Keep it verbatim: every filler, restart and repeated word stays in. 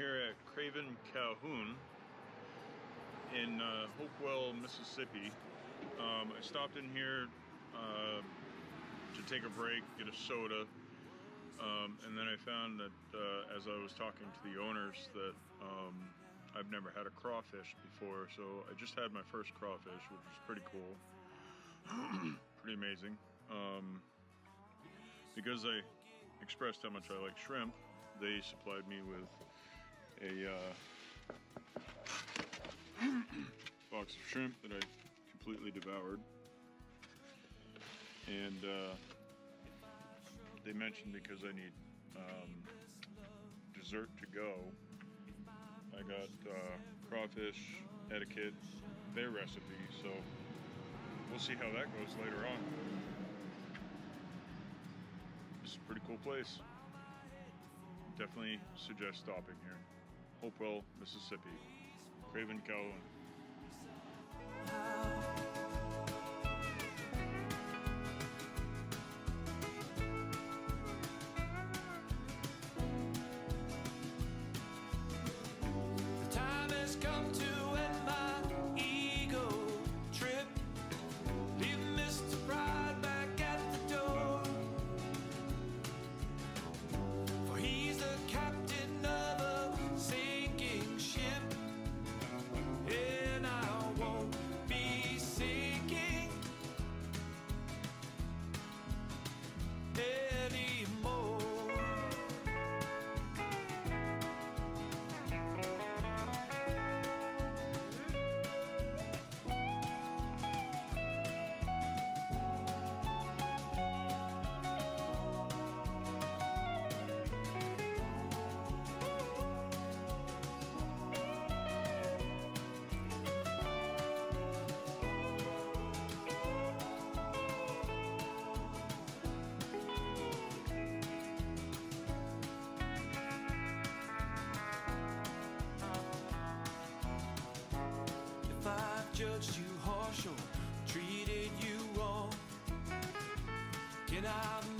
here at Cravin, Cajun in uh, Hopewell, Mississippi. Um, I stopped in here uh, to take a break, get a soda, um, and then I found that uh, as I was talking to the owners that um, I've never had a crawfish before, so I just had my first crawfish, which was pretty cool, pretty amazing. Um, because I expressed how much I like shrimp, they supplied me with a uh, box of shrimp that I completely devoured. And uh, they mentioned because I need um, dessert to go, I got uh, crawfish etiquette, their recipe, so we'll see how that goes later on. It's a pretty cool place. Definitely suggest stopping here. Hopewell, Mississippi. Cravin, Cajun. Judged you harsh or treated you wrong, can I